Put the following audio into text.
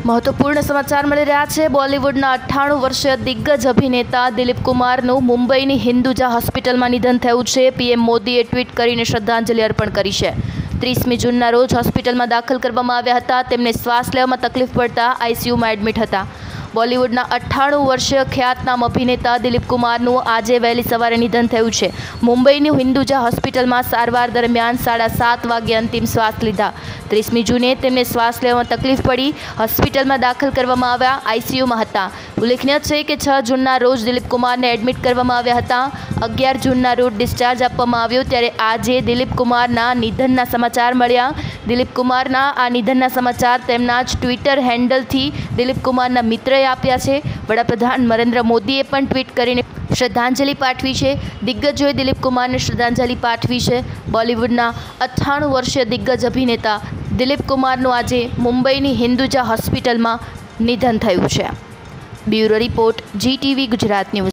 महत्वपूर्ण समाचार मिली रहा है। बॉलीवूडना 98 वर्षीय दिग्गज अभिनेता दिलीप कुमारનું મુંબઈની હિન્દુજા હોસ્પિટલમાં નિધન થયું છે। પીએમ મોદીએ ટ્વીટ કરીને શ્રદ્ધાંજલિ અર્પણ કરી છે। 30મી જૂનના રોજ હોસ્પિટલમાં દાખલ કરવામાં આવ્યા હતા। તેમને શ્વાસ લેવામાં તકલીફ પડતા આઈસીયુમાં એડમિટ હતા। બોલિવૂડના 98 વર્ષીય ખ્યાતનામ અભિનેતા દિલીપ કુમારનું આજે વહેલી સવારે નિધન થયું છે। મુંબઈની હિન્દુજા હોસ્પિટલમાં સારવાર દરમિયાન 7:30 વાગ્યે અંતિમ શ્વાસ લીધા। 30મી જૂને તેમને શ્વાસ લેવામાં તકલીફ પડી હોસ્પિટલમાં દાખલ કરવામાં આવ્યા, આઈસીયુમાં હતા। ઉલ્લેખનીય છે કે 6 જૂનના રોજ દિલીપ કુમારને એડમિટ કરવામાં આવ્યા હતા। 11 જૂનના રોજ ડિસ્ચાર્જ આપવામાં આવ્યો, ત્યારે આજે દિલીપ કુમારના નિધનના સમાચાર મળ્યા। દિલીપ કુમારના આ નિધનના સમાચાર તેમના જ ટ્વિટર હેન્ડલથી દિલીપ કુમારના મિત્રએ આપ્યા છે। વડાપ્રધાન નરેન્દ્ર મોદીએ પણ ટ્વીટ કરીને શ્રદ્ધાંજલિ પાઠવી છે। દિગ્ગજોએ દિલીપ કુમારને શ્રદ્ધાંજલિ પાઠવી છે। બોલિવૂડના 98 વર્ષીય દિગ્ગજ અભિનેતા દિલીપ કુમારનું આજે મુંબઈની હિન્દુજા હોસ્પિટલમાં નિધન થયું છે। Bureau report, GTV Gujarat news.